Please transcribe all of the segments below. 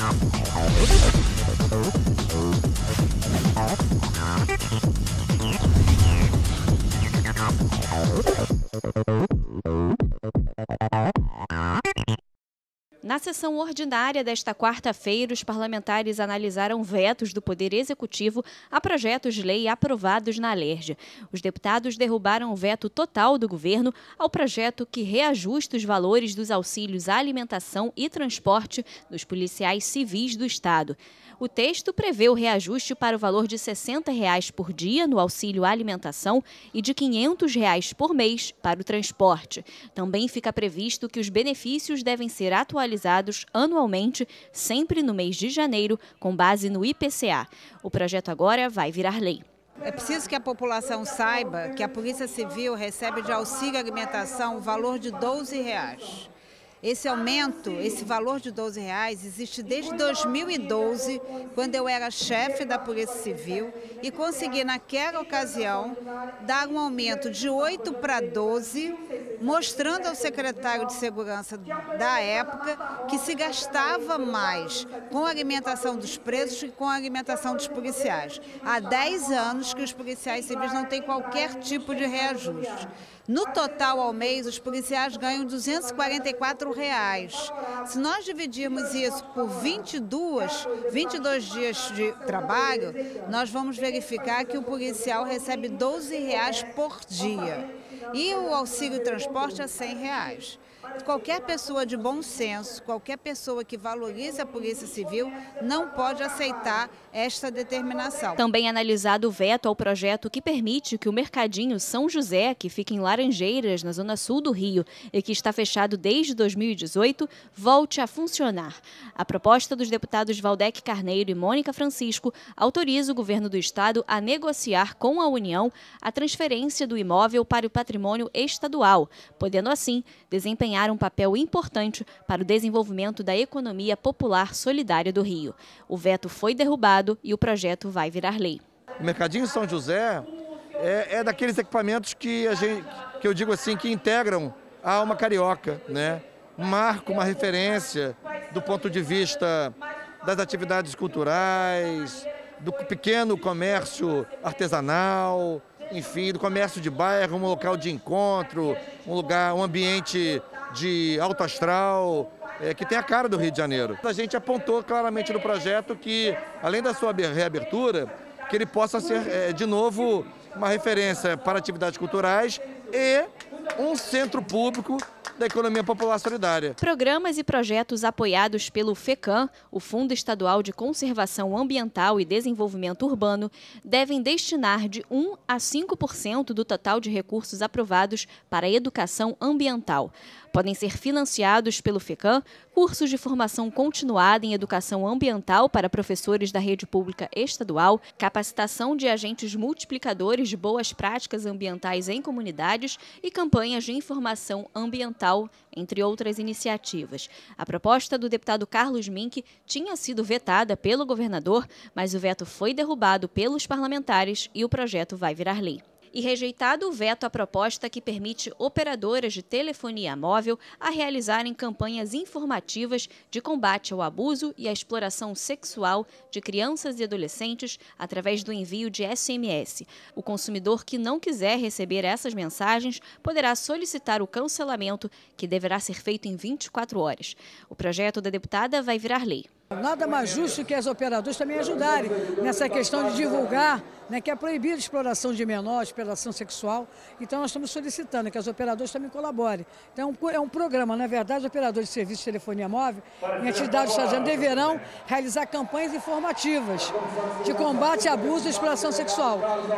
Na sessão ordinária desta quarta-feira, os parlamentares analisaram vetos do Poder Executivo a projetos de lei aprovados na Alerj. Os deputados derrubaram o veto total do governo ao projeto que reajusta os valores dos auxílios à alimentação e transporte dos policiais civis do Estado. O texto prevê o reajuste para o valor de R$ 60 por dia no auxílio à alimentação e de R$ 500 por mês para o transporte. Também fica previsto que os benefícios devem ser atualizados anualmente, sempre no mês de janeiro, com base no IPCA. O projeto agora vai virar lei. É preciso que a população saiba que a Polícia Civil recebe de auxílio alimentação o valor de R$ 12. Esse aumento, esse valor de R$ 12, existe desde 2012, quando eu era chefe da Polícia Civil e consegui, naquela ocasião, dar um aumento de 8 para 12, mostrando ao secretário de Segurança da época que se gastava mais com a alimentação dos presos que com a alimentação dos policiais. Há 10 anos que os policiais civis não têm qualquer tipo de reajuste. No total, ao mês, os policiais ganham R$ 244. Se nós dividirmos isso por 22 dias de trabalho, nós vamos verificar que o policial recebe R$ 12 por dia. E o auxílio transporte é R$ 100. Qualquer pessoa de bom senso, qualquer pessoa que valorize a Polícia Civil não pode aceitar esta determinação. Também analisado o veto ao projeto que permite que o Mercadinho São José, que fica em Laranjeiras, na zona sul do Rio, e que está fechado desde 2018, volte a funcionar. A proposta dos deputados Valdec Carneiro e Mônica Francisco autoriza o governo do estado a negociar com a União a transferência do imóvel para o patrimônio estadual, podendo assim desempenhar um papel importante para o desenvolvimento da economia popular solidária do Rio. O veto foi derrubado e o projeto vai virar lei. O Mercadinho São José é daqueles equipamentos que eu digo assim, que integram a alma carioca, né? Um marco, uma referência do ponto de vista das atividades culturais, do pequeno comércio artesanal, enfim, do comércio de bairro, um local de encontro, um ambiente de alto astral, que tem a cara do Rio de Janeiro. A gente apontou claramente no projeto que, além da sua reabertura, que ele possa ser, de novo, uma referência para atividades culturais e um centro público da economia popular solidária. Programas e projetos apoiados pelo FECAM, o Fundo Estadual de Conservação Ambiental e Desenvolvimento Urbano, devem destinar de 1 a 5% do total de recursos aprovados para a educação ambiental. Podem ser financiados pelo FECAM cursos de formação continuada em educação ambiental para professores da rede pública estadual, capacitação de agentes multiplicadores de boas práticas ambientais em comunidades e campanhas de informação ambiental, entre outras iniciativas. A proposta do deputado Carlos Mink tinha sido vetada pelo governador, mas o veto foi derrubado pelos parlamentares e o projeto vai virar lei. E rejeitado o veto à proposta que permite operadoras de telefonia móvel a realizarem campanhas informativas de combate ao abuso e à exploração sexual de crianças e adolescentes através do envio de SMS. O consumidor que não quiser receber essas mensagens poderá solicitar o cancelamento, que deverá ser feito em 24 horas. O projeto da deputada vai virar lei. Nada mais justo que as operadoras também ajudarem nessa questão de divulgar, né, que é proibida a exploração de menores, exploração sexual. Então nós estamos solicitando que as operadoras também colaborem. Então é um programa, na verdade, os operadores de serviço de telefonia móvel em atividades estagiárias deverão realizar campanhas informativas de combate a abuso e exploração sexual.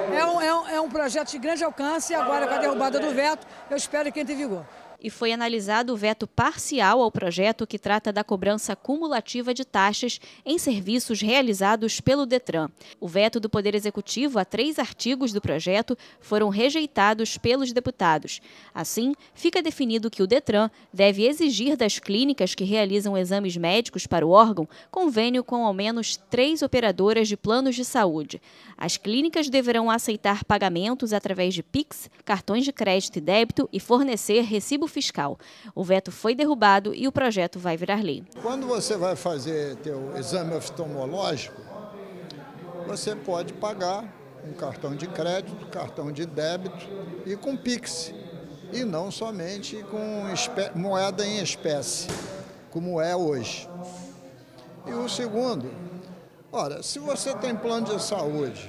É um projeto de grande alcance e agora com a derrubada do veto, eu espero que entre em vigor. E foi analisado o veto parcial ao projeto que trata da cobrança cumulativa de taxas em serviços realizados pelo Detran. O veto do Poder Executivo a 3 artigos do projeto foram rejeitados pelos deputados. Assim, fica definido que o Detran deve exigir das clínicas que realizam exames médicos para o órgão convênio com ao menos 3 operadoras de planos de saúde. As clínicas deverão aceitar pagamentos através de Pix, cartões de crédito e débito e fornecer recibo fiscal. O veto foi derrubado e o projeto vai virar lei. Quando você vai fazer teu exame oftalmológico, você pode pagar um cartão de crédito, cartão de débito e com Pix. E não somente com moeda em espécie, como é hoje. E o segundo, ora, se você tem plano de saúde,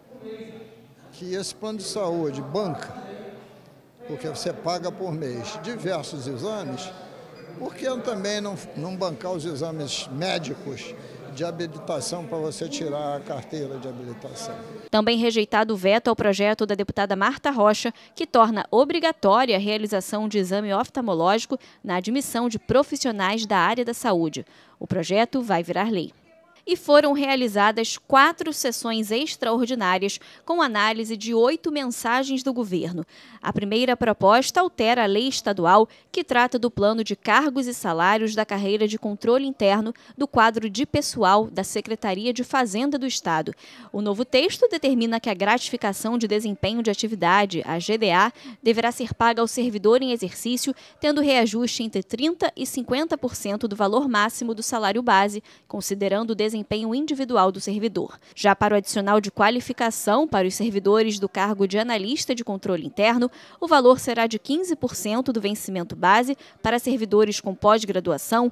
que esse plano de saúde banca, porque você paga por mês diversos exames, por que também não bancar os exames médicos de habilitação para você tirar a carteira de habilitação? Também rejeitado o veto ao projeto da deputada Marta Rocha, que torna obrigatória a realização de exame oftalmológico na admissão de profissionais da área da saúde. O projeto vai virar lei. E foram realizadas 4 sessões extraordinárias com análise de 8 mensagens do governo. A primeira proposta altera a lei estadual que trata do plano de cargos e salários da carreira de controle interno do quadro de pessoal da Secretaria de Fazenda do Estado. O novo texto determina que a gratificação de desempenho de atividade, a GDA, deverá ser paga ao servidor em exercício, tendo reajuste entre 30% e 50% do valor máximo do salário base, considerando o desempenho individual do servidor. Já para o adicional de qualificação para os servidores do cargo de analista de controle interno, o valor será de 15% do vencimento base para servidores com pós-graduação,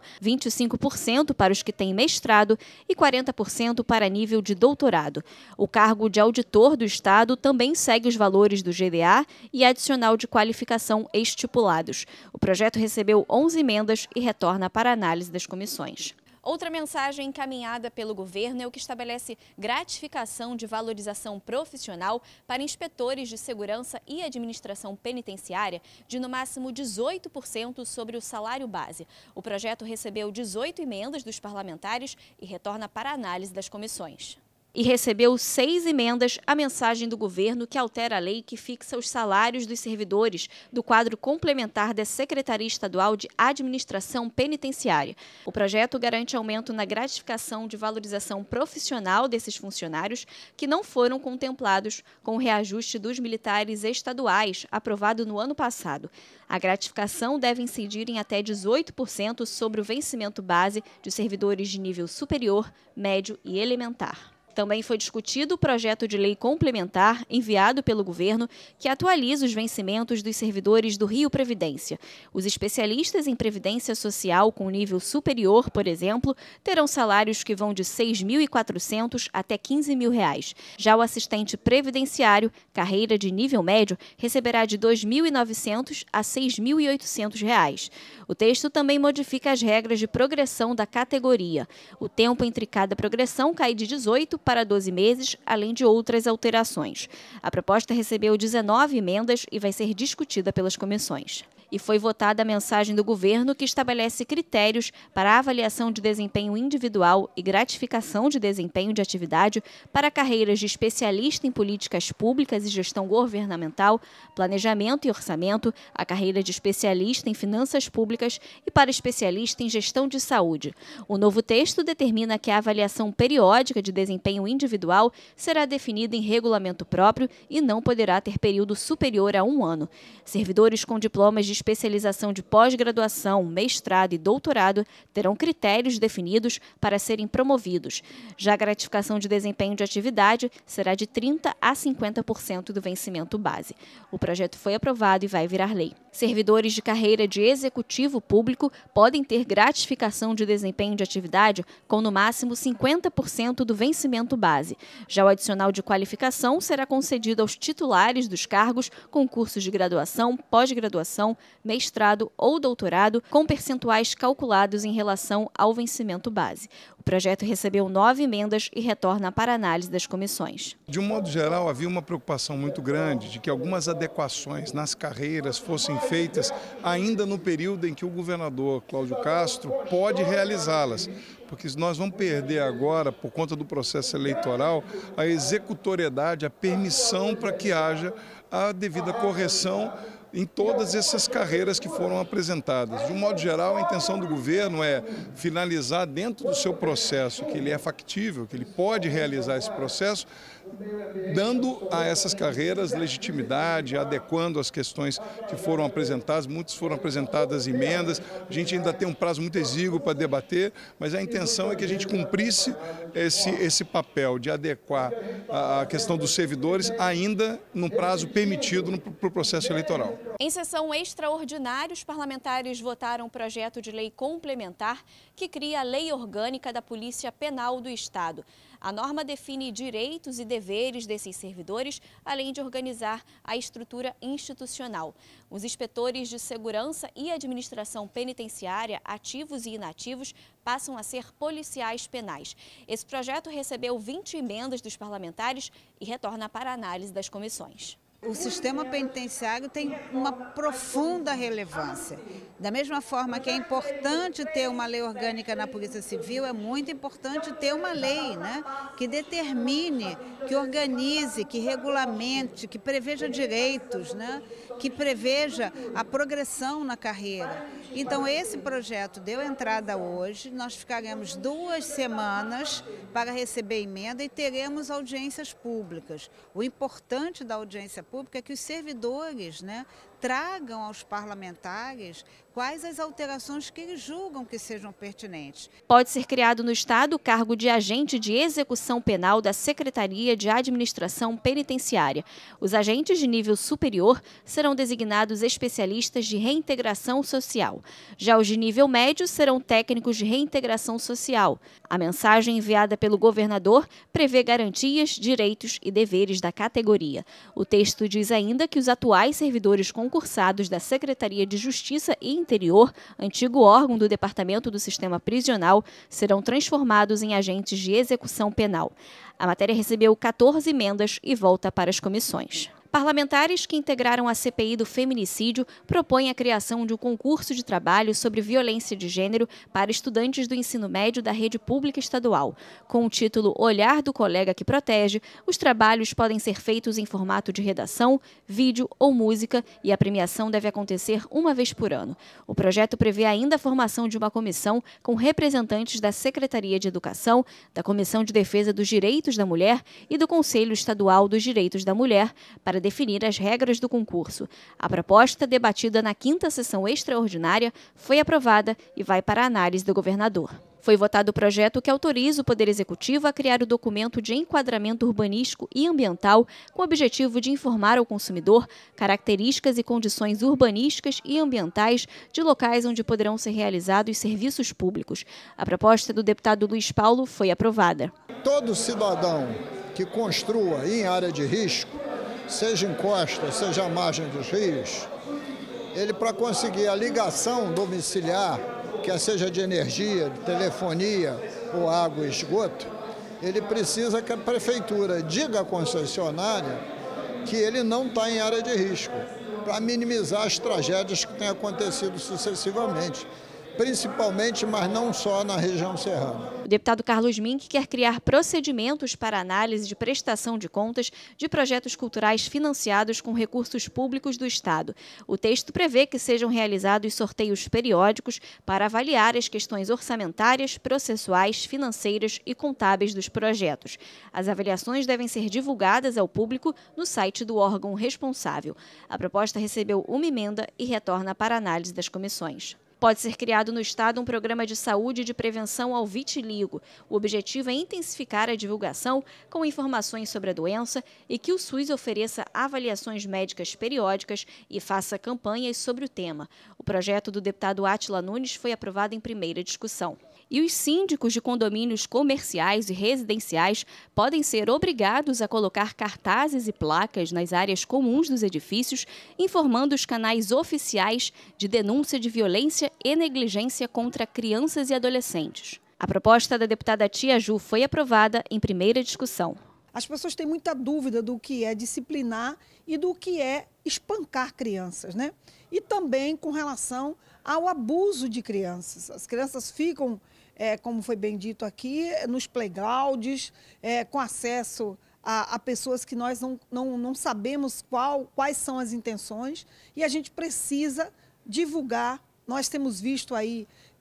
25% para os que têm mestrado e 40% para nível de doutorado. O cargo de auditor do Estado também segue os valores do GDA e adicional de qualificação estipulados. O projeto recebeu 11 emendas e retorna para a análise das comissões. Outra mensagem encaminhada pelo governo é o que estabelece gratificação de valorização profissional para inspetores de segurança e administração penitenciária de no máximo 18% sobre o salário base. O projeto recebeu 18 emendas dos parlamentares e retorna para a análise das comissões. E recebeu 6 emendas a mensagem do governo que altera a lei que fixa os salários dos servidores do quadro complementar da Secretaria Estadual de Administração Penitenciária. O projeto garante aumento na gratificação de valorização profissional desses funcionários que não foram contemplados com o reajuste dos militares estaduais, aprovado no ano passado. A gratificação deve incidir em até 18% sobre o vencimento base de servidores de nível superior, médio e elementar. Também foi discutido o projeto de lei complementar enviado pelo governo que atualiza os vencimentos dos servidores do Rio Previdência. Os especialistas em previdência social com nível superior, por exemplo, terão salários que vão de R$ 6.400 até R$ 15.000. Já o assistente previdenciário, carreira de nível médio, receberá de R$ 2.900 a R$ 6.800. O texto também modifica as regras de progressão da categoria. O tempo entre cada progressão cai de 18 para 12 meses, além de outras alterações. A proposta recebeu 19 emendas e vai ser discutida pelas comissões. E foi votada a mensagem do governo que estabelece critérios para a avaliação de desempenho individual e gratificação de desempenho de atividade para carreiras de especialista em políticas públicas e gestão governamental, planejamento e orçamento, a carreira de especialista em finanças públicas e para especialista em gestão de saúde. O novo texto determina que a avaliação periódica de desempenho individual será definida em regulamento próprio e não poderá ter período superior a 1 ano. Servidores com diplomas de especialização de pós-graduação, mestrado e doutorado terão critérios definidos para serem promovidos. Já a gratificação de desempenho de atividade será de 30% a 50% do vencimento base. O projeto foi aprovado e vai virar lei. Servidores de carreira de executivo público podem ter gratificação de desempenho de atividade com no máximo 50% do vencimento base. Já o adicional de qualificação será concedido aos titulares dos cargos com cursos de graduação, pós-graduação, mestrado ou doutorado com percentuais calculados em relação ao vencimento base. O projeto recebeu 9 emendas e retorna para a análise das comissões. De um modo geral, havia uma preocupação muito grande de que algumas adequações nas carreiras fossem feitas ainda no período em que o governador Cláudio Castro pode realizá-las. Porque nós vamos perder agora, por conta do processo eleitoral, a executoriedade, a permissão para que haja a devida correção em todas essas carreiras que foram apresentadas. De um modo geral, a intenção do governo é finalizar dentro do seu processo, que ele é factível, que ele pode realizar esse processo, dando a essas carreiras legitimidade, adequando as questões que foram apresentadas. Muitas foram apresentadas emendas, a gente ainda tem um prazo muito exíguo para debater, mas a intenção é que a gente cumprisse esse papel de adequar a questão dos servidores ainda no prazo permitido para o processo eleitoral. Em sessão extraordinária, os parlamentares votaram um projeto de lei complementar que cria a Lei Orgânica da Polícia Penal do Estado. A norma define direitos e deveres desses servidores, além de organizar a estrutura institucional. Os inspetores de segurança e administração penitenciária, ativos e inativos, passam a ser policiais penais. Esse projeto recebeu 20 emendas dos parlamentares e retorna para análise das comissões. O sistema penitenciário tem uma profunda relevância. Da mesma forma que é importante ter uma lei orgânica na Polícia Civil, é muito importante ter uma lei, né, que determine, que organize, que regulamente, que preveja direitos, né, que preveja a progressão na carreira. Então, esse projeto deu entrada hoje, nós ficaremos 2 semanas para receber emenda e teremos audiências públicas. O importante da audiência pública é que os servidores, né, tragam aos parlamentares quais as alterações que eles julgam que sejam pertinentes. Pode ser criado no Estado o cargo de agente de execução penal da Secretaria de Administração Penitenciária. Os agentes de nível superior serão designados especialistas de reintegração social. Já os de nível médio serão técnicos de reintegração social. A mensagem enviada pelo governador prevê garantias, direitos e deveres da categoria. O texto diz ainda que os atuais servidores concursados da Secretaria de Justiça e Interior, antigo órgão do Departamento do Sistema Prisional, serão transformados em agentes de execução penal. A matéria recebeu 14 emendas e volta para as comissões. Parlamentares que integraram a CPI do feminicídio propõem a criação de um concurso de trabalho sobre violência de gênero para estudantes do ensino médio da rede pública estadual. Com o título Olhar do Colega que Protege, os trabalhos podem ser feitos em formato de redação, vídeo ou música e a premiação deve acontecer uma vez por ano. O projeto prevê ainda a formação de uma comissão com representantes da Secretaria de Educação, da Comissão de Defesa dos Direitos da Mulher e do Conselho Estadual dos Direitos da Mulher para definir as regras do concurso. A proposta, debatida na 5ª sessão extraordinária, foi aprovada e vai para a análise do governador. Foi votado o projeto que autoriza o Poder Executivo a criar o documento de enquadramento urbanístico e ambiental com o objetivo de informar ao consumidor características e condições urbanísticas e ambientais de locais onde poderão ser realizados serviços públicos. A proposta do deputado Luiz Paulo foi aprovada. Todo cidadão que construa em área de risco, seja em costa, seja à margem dos rios, ele, para conseguir a ligação domiciliar, quer seja de energia, de telefonia ou água e esgoto, ele precisa que a prefeitura diga à concessionária que ele não está em área de risco, para minimizar as tragédias que têm acontecido sucessivamente, principalmente, mas não só na região serrana. O deputado Carlos Mink quer criar procedimentos para análise de prestação de contas de projetos culturais financiados com recursos públicos do Estado. O texto prevê que sejam realizados sorteios periódicos para avaliar as questões orçamentárias, processuais, financeiras e contábeis dos projetos. As avaliações devem ser divulgadas ao público no site do órgão responsável. A proposta recebeu uma emenda e retorna para análise das comissões. Pode ser criado no Estado um programa de saúde e de prevenção ao vitiligo. O objetivo é intensificar a divulgação com informações sobre a doença e que o SUS ofereça avaliações médicas periódicas e faça campanhas sobre o tema. O projeto do deputado Átila Nunes foi aprovado em primeira discussão. E os síndicos de condomínios comerciais e residenciais podem ser obrigados a colocar cartazes e placas nas áreas comuns dos edifícios, informando os canais oficiais de denúncia de violência e negligência contra crianças e adolescentes. A proposta da deputada Tia Ju foi aprovada em primeira discussão. As pessoas têm muita dúvida do que é disciplinar e do que é espancar crianças, né? E também com relação ao abuso de crianças. As crianças ficam, como foi bem dito aqui, nos playgrounds, com acesso a pessoas que nós não sabemos quais são as intenções, e a gente precisa divulgar. Nós temos visto aí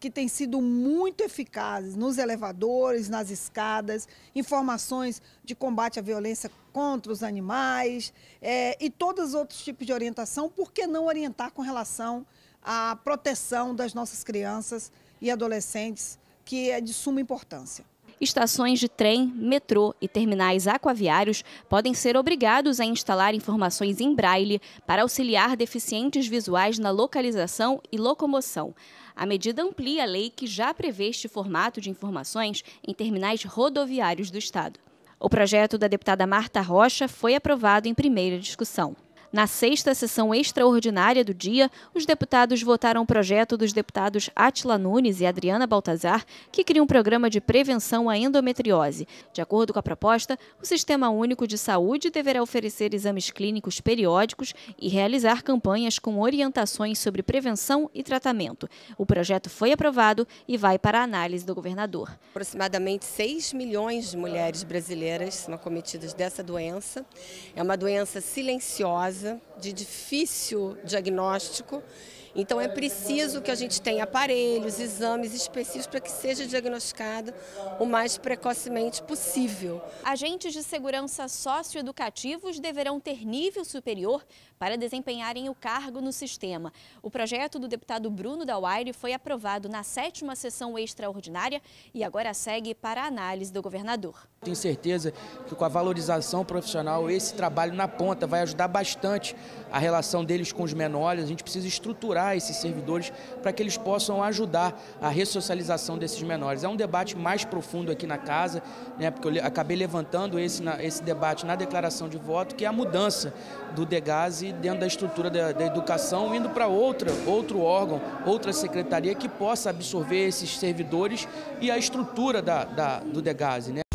que têm sido muito eficazes nos elevadores, nas escadas, informações de combate à violência contra os animais e todos os outros tipos de orientação. Por que não orientar com relação à proteção das nossas crianças e adolescentes, que é de suma importância? Estações de trem, metrô e terminais aquaviários podem ser obrigados a instalar informações em braille para auxiliar deficientes visuais na localização e locomoção. A medida amplia a lei que já prevê este formato de informações em terminais rodoviários do Estado. O projeto da deputada Marta Rocha foi aprovado em primeira discussão. Na sexta sessão extraordinária do dia, os deputados votaram o projeto dos deputados Átila Nunes e Adriana Baltazar, que cria um programa de prevenção à endometriose. De acordo com a proposta, o Sistema Único de Saúde deverá oferecer exames clínicos periódicos e realizar campanhas com orientações sobre prevenção e tratamento. O projeto foi aprovado e vai para a análise do governador. Aproximadamente 6 milhões de mulheres brasileiras são acometidas dessa doença. É uma doença silenciosa, de difícil diagnóstico, então é preciso que a gente tenha aparelhos, exames específicos para que seja diagnosticada o mais precocemente possível. Agentes de segurança socioeducativos deverão ter nível superior para desempenharem o cargo no sistema. O projeto do deputado Bruno Dauaire foi aprovado na 7ª sessão extraordinária e agora segue para a análise do governador. Tenho certeza que com a valorização profissional, esse trabalho na ponta vai ajudar bastante a relação deles com os menores. A gente precisa estruturar esses servidores para que eles possam ajudar a ressocialização desses menores. É um debate mais profundo aqui na casa, né, porque eu acabei levantando esse debate na declaração de voto, que é a mudança do DEGASE dentro da estrutura da educação, indo para outro órgão, outra secretaria que possa absorver esses servidores e a estrutura do DEGASE, né?